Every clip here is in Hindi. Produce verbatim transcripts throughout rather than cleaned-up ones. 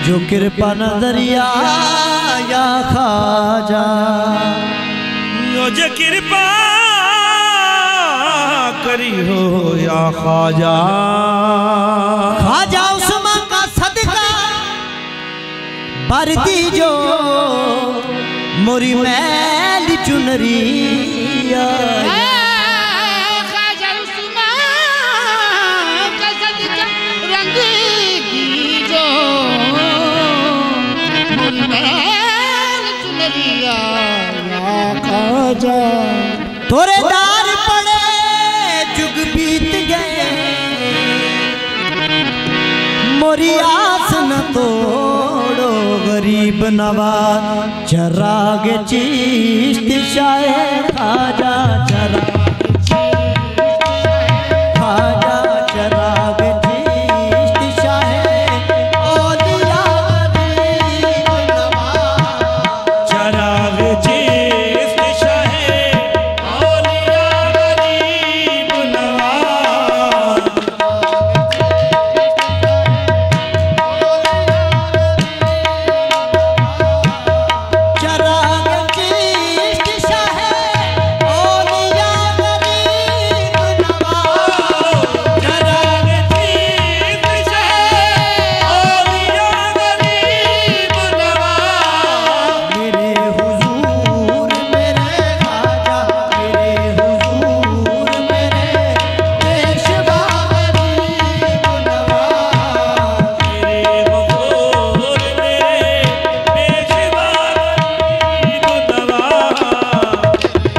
जो कृपा नजरिया या खाजा, जो कृपा करी हो या खाजा, खाजा उस्मा का सदका भर दी जो मोरी मैल चुनरिया। खाजा उस्मा का सदका रंग दी जो मोरी मैल चुनरिया। खाजा तोरे दार पड़े जुग बीत गए, मोरी आस न तोड़ो गरीब नवाज। चराग चिश्त शाहे खाजा, चराग खाजा चराग चिश्त शाहे औलिया गरीब नवाज। चराग चिश्त शाहे औलिया गरीब नवाज। चराग चिश्त शाहे औलिया गरीब नवाज। चराग चिश्त शाहे औलिया गरीब नवाज। मेरे हुजूर मेरे खाजा, मेरे हुजूर मेरे पेशवा गरीब नवाज। मेरे हुजूर मेरे पेशवा गरीब नवाज।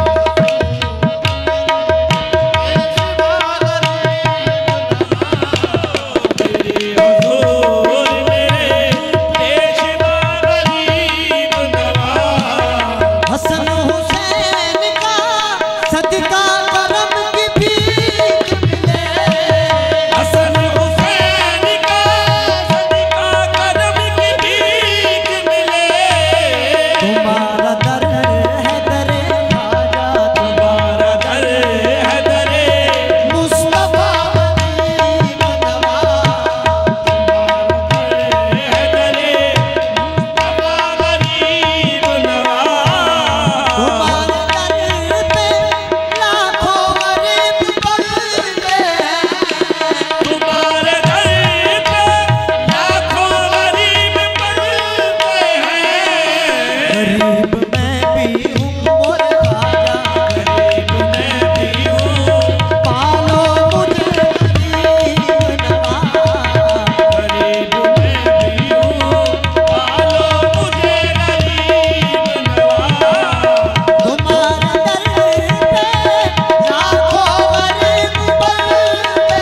मेरे हुजूर मेरे पेशवा गरीब नवाज। हसन हुसैन का सदका करम की भीख मिले, हसन हुसैन का सदका करम की भीख मिले। तुम्हारा दर है दरे खाजा, तुम्हारा दर है दरे मुस्तफा गरीब नवाज। है दरे मुस्तफा गरीब नवाज। तुम्हारे दर पे लाखों गरीब पड़ते हैं, तुम्हारे दर पे लाखों गरीब पड़ते हैं। गरीब मैं भी हूँ मोरे खाजा, गरीब मैं भी हूँ, पालो मुझे गरीब नवाज। गरीब मैं भी हूँ, पालो मुझे गरीब नवाज। तुम्हारे दर पे लाखों गरीब पड़ते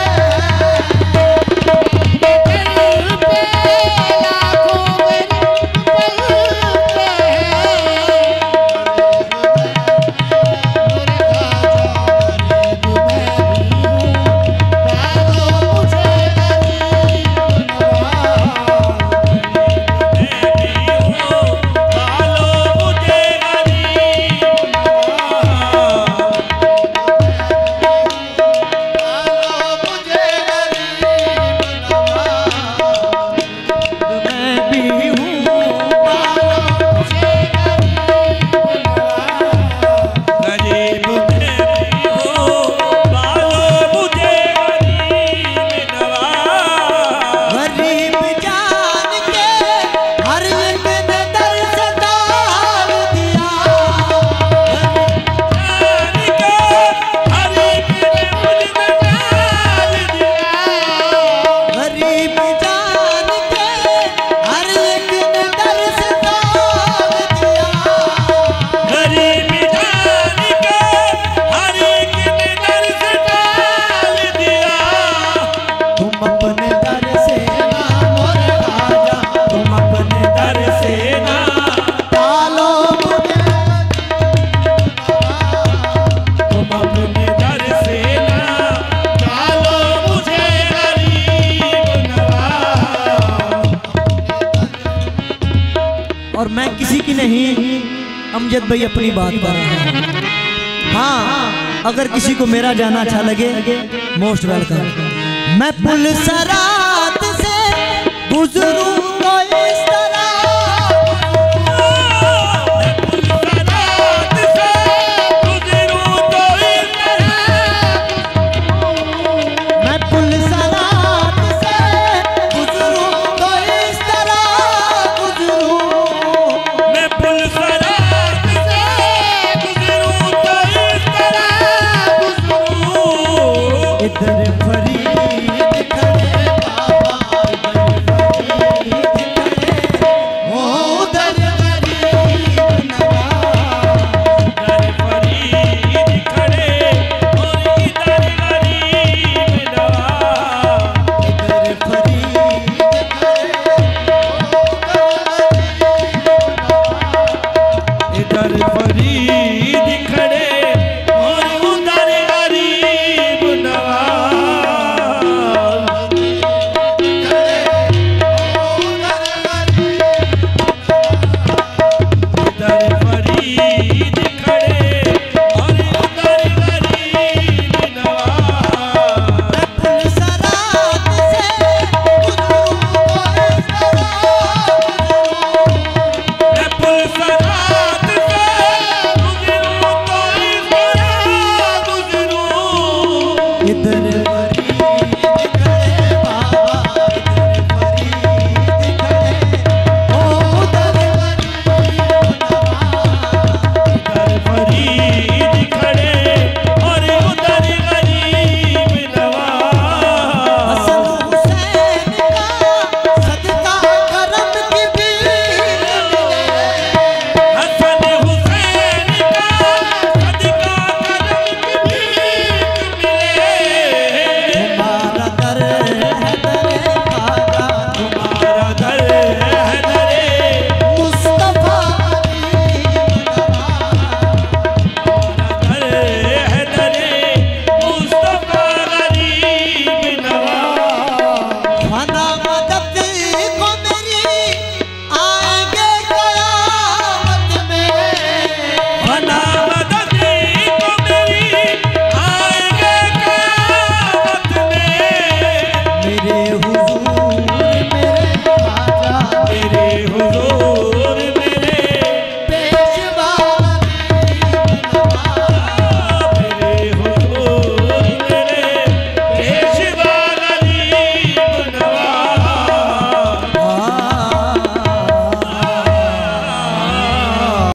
और मैं किसी की नहीं, अमजद भाई अपनी बात कर रहा हूँ। हाँ, अगर किसी को मेरा जाना अच्छा लगे, मोस्ट वेलकम। मैं पुल सरात से गुजरूं तो इस तरह, मैं पुल सरात से गुजरूं तो इस तरह, मैं पुल सरात से गुजरूं तो इस तरह गुजरूं, मैं पुल सरात से गुजरूं तो इस तरह गुजरूं। इधर फरीद